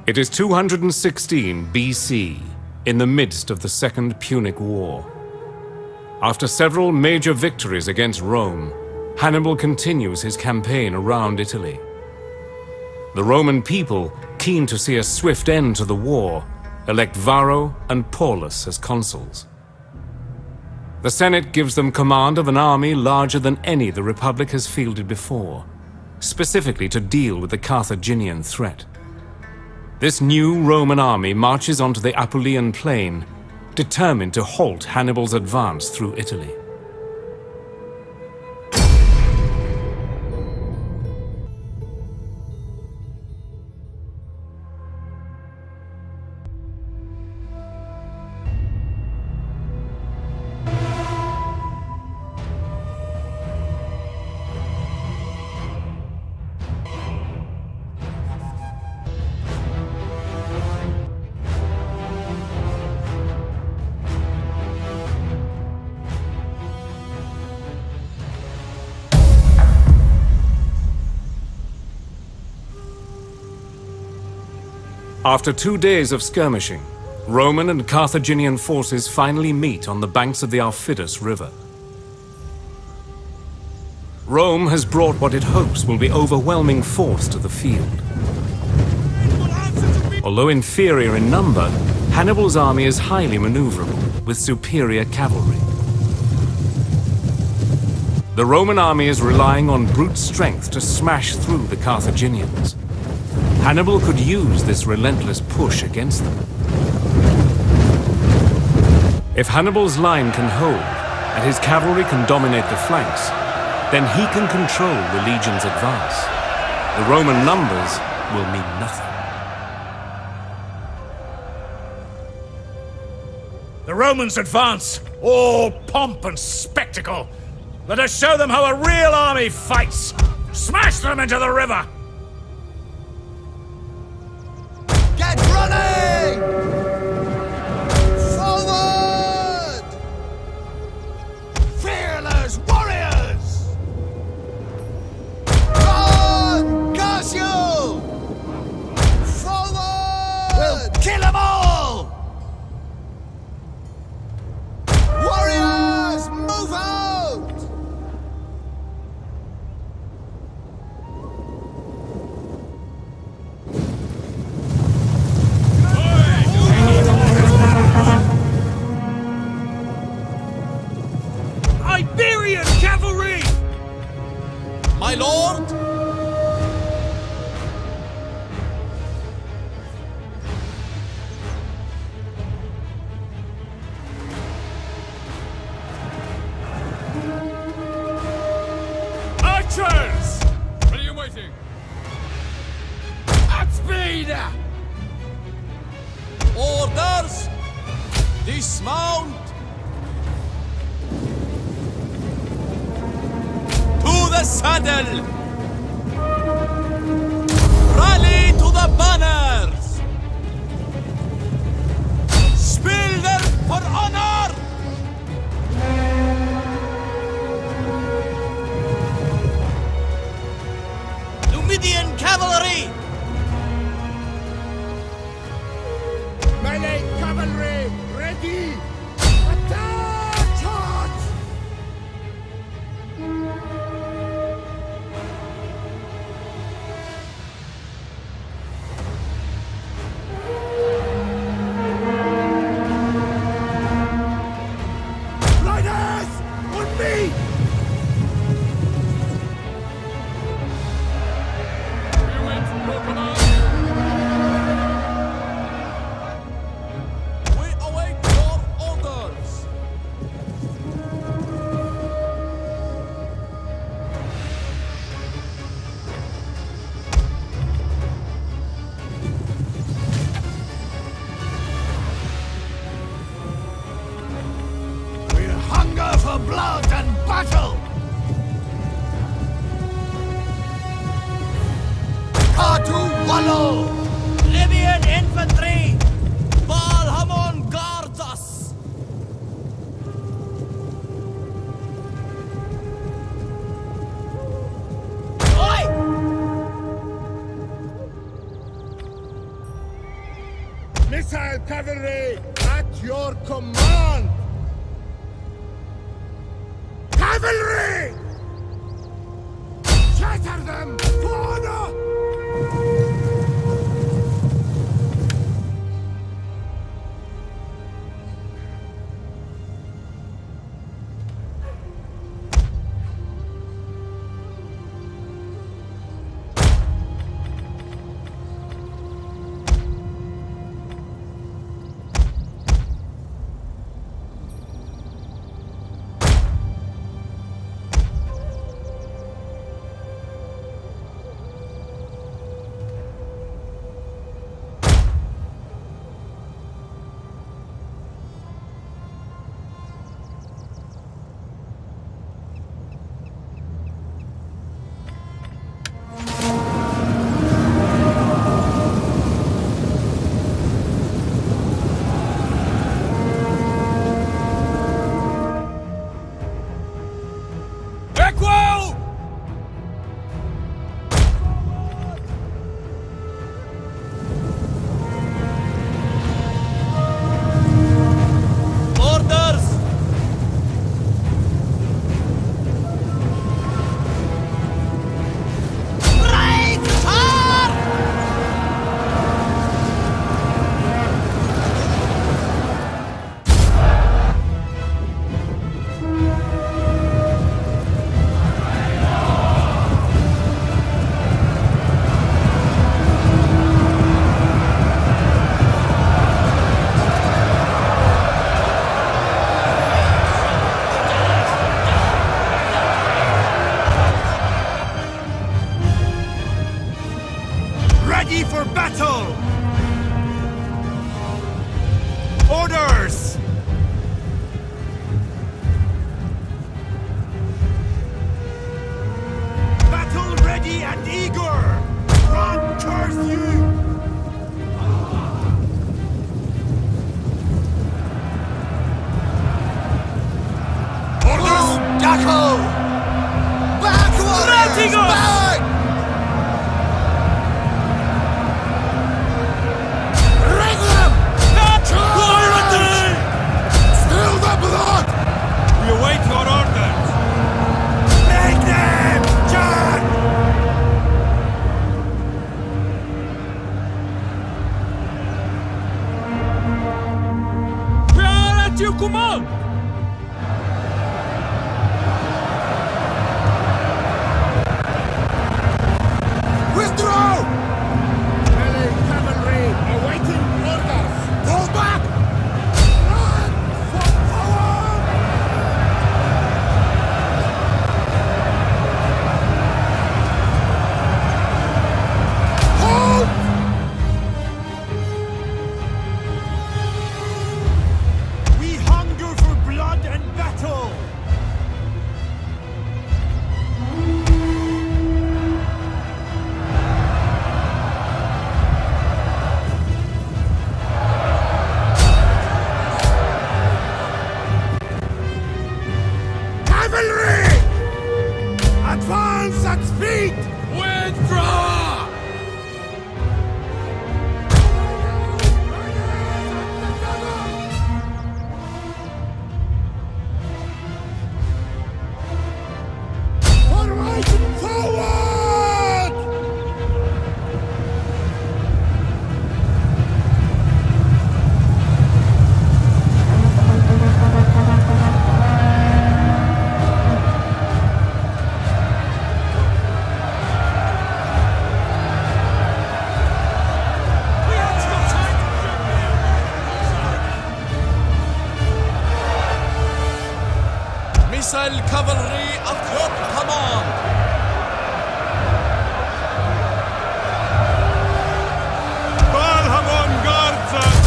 It is 216 BC, in the midst of the Second Punic War. After several major victories against Rome, Hannibal continues his campaign around Italy. The Roman people, keen to see a swift end to the war, elect Varro and Paullus as consuls. The Senate gives them command of an army larger than any the Republic has fielded before, specifically to deal with the Carthaginian threat. This new Roman army marches onto the Apulian plain, determined to halt Hannibal's advance through Italy. After 2 days of skirmishing, Roman and Carthaginian forces finally meet on the banks of the Aufidus River. Rome has brought what it hopes will be overwhelming force to the field. Although inferior in number, Hannibal's army is highly maneuverable, with superior cavalry. The Roman army is relying on brute strength to smash through the Carthaginians. Hannibal could use this relentless push against them. If Hannibal's line can hold, and his cavalry can dominate the flanks, then he can control the legion's advance. The Roman numbers will mean nothing. The Romans advance! All pomp and spectacle! Let us show them how a real army fights! Smash them into the river! Get running! Forward! Fearless warriors! Run, Gaius! Forward! We'll kill them all! Warriors, move out! Iberian cavalry! My lord! Archers! Ready and waiting! At speed! Orders! Dismount! To the saddle! Rally to the banners! Spill them for honor! Numidian cavalry! Melee cavalry, ready! Attack! Charge! Riders! On me! We await your orders! We hunger for blood and battle! Cartu Wallo! Libyan infantry! Balhamon guards us! Oi! Missile cavalry at your command! Cavalry! Shatter them! For honor! Ready for battle! Orders! Battle ready and eager! Run, curse you! Orders! Tackle! Backwards! Back! Ring them! Charge! Spill the blood! We await your orders! Make them! Charge! We are at your command! Withdraw! Melee cavalry awaiting orders! Fall back! Run for power! Halt! We hunger for blood and battle! Cavalry! Advance at speed! Withdraw! Forward! Forward! Missile cavalry at your command! Balhamon guards us!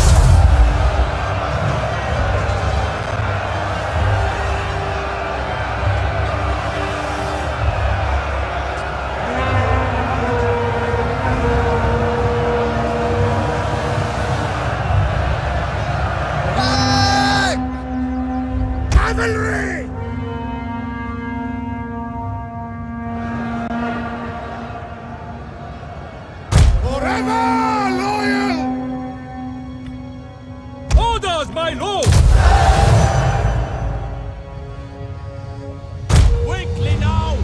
Cavalry! orders, my lord! Quickly now!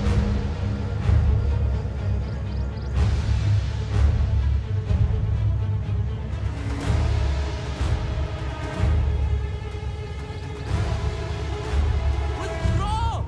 Withdraw!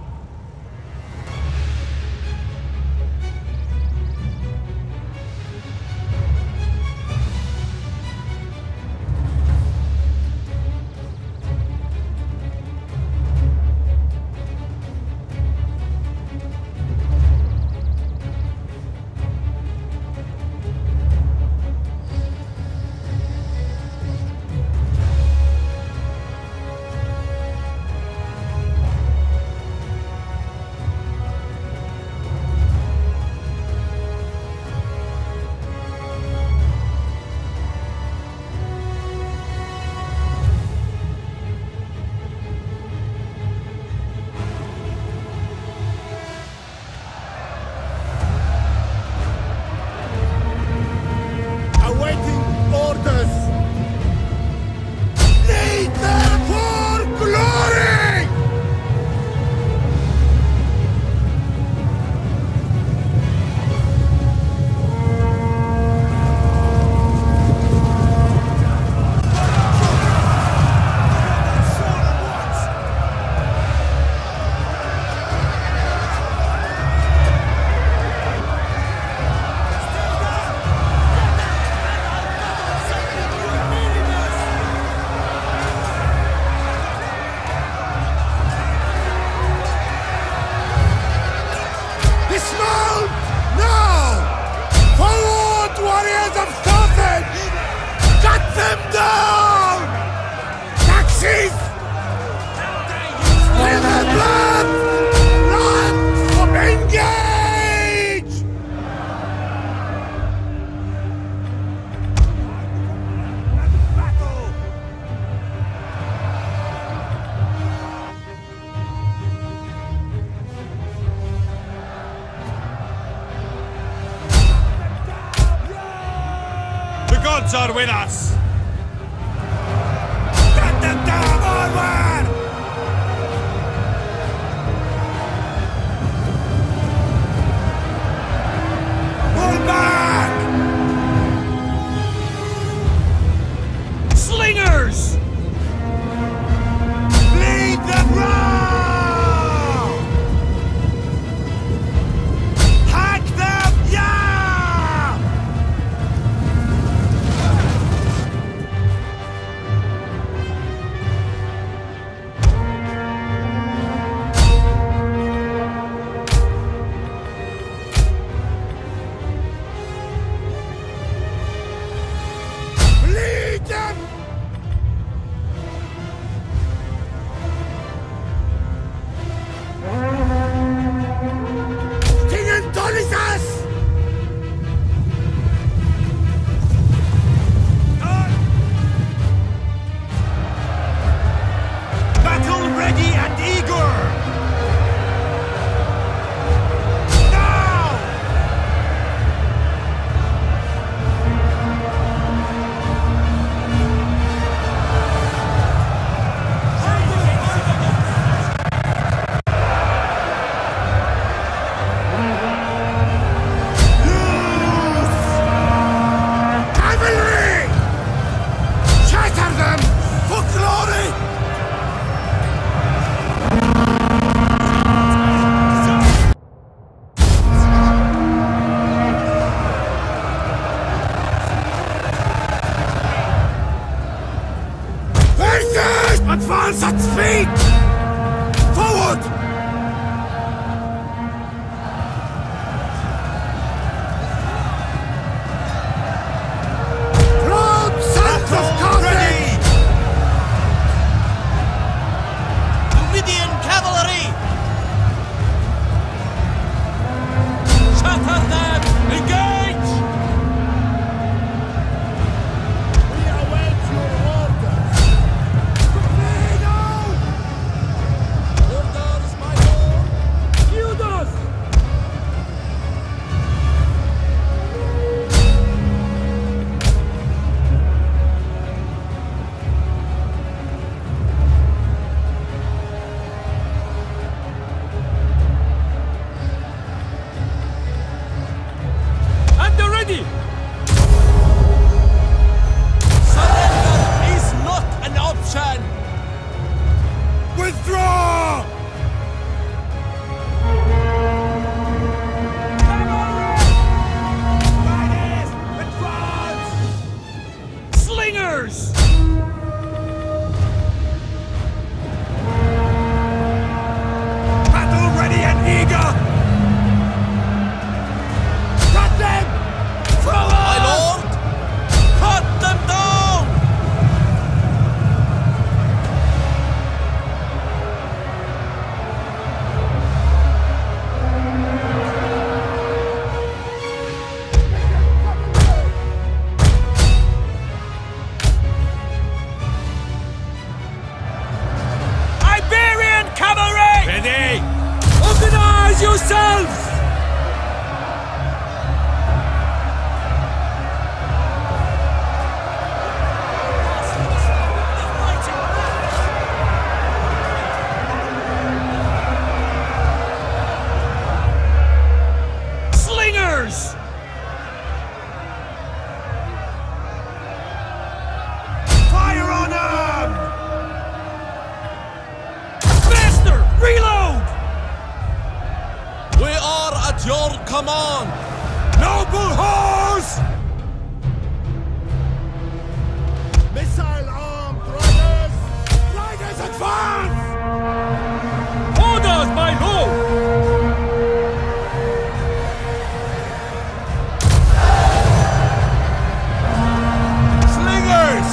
Awaiting orders! Lead them for glory! Dismount! Now! Forward, warriors of Carthage! Cut them down! Taxis! Spill their blood! Run! Engage! Battle! The gods are with us! Cut them down! Onward! Pull back! Slingers! Lead them round! Hack them! Yeah! Lead them! Tingentolisas! Battle ready and eager! Now! Cavalry! Shatter them for glory! Horses! Advance at speed! Forward! Proud sons of Carthage! Numidian cavalry! Shatter them! Engage! We await your orders! Quickly now! Orders, Raise yourselves! Come on! Noble horse! Missile armed riders! Riders advance! Orders, my lord! Slingers!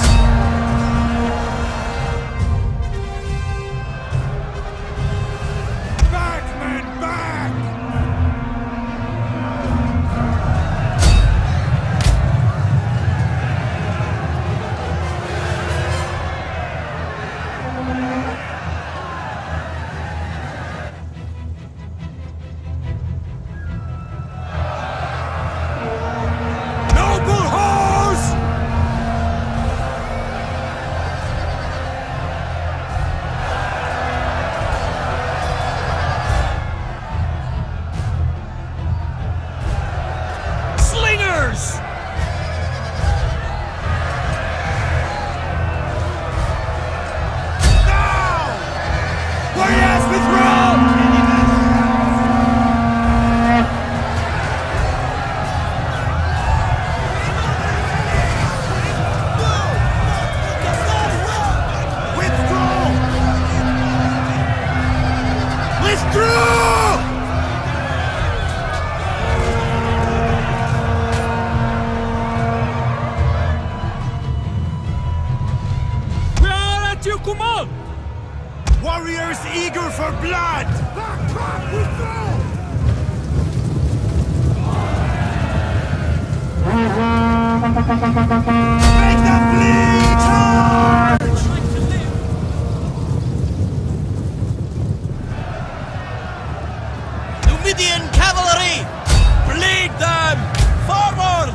Back, men, back! Warriors eager for blood! Back, back, withdraw! Make them bleed! Charge! Numidian cavalry! Bleed them! Forward!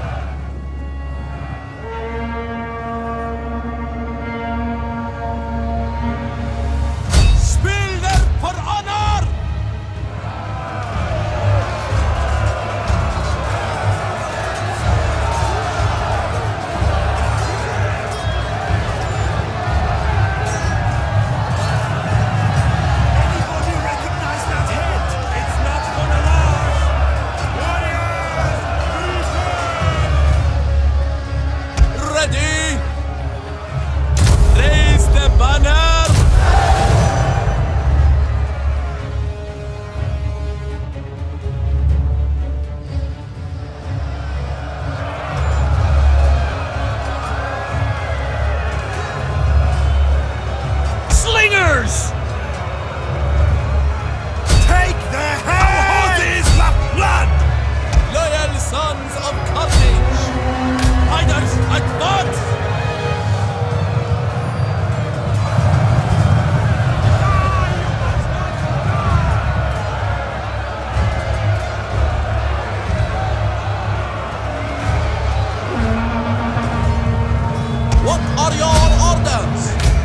Take their heads! Our horses love blood! Loyal sons of Carthage! Riders, advance! What are your orders?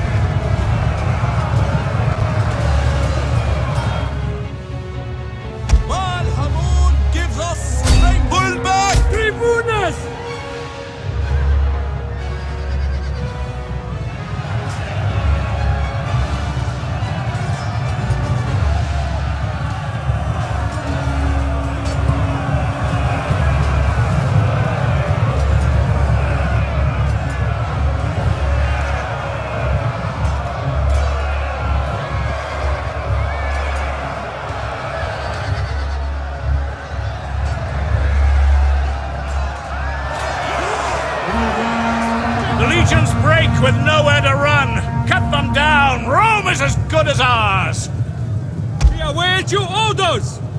The legions break with nowhere to run! Cut them down! Rome is as good as ours! We await your orders!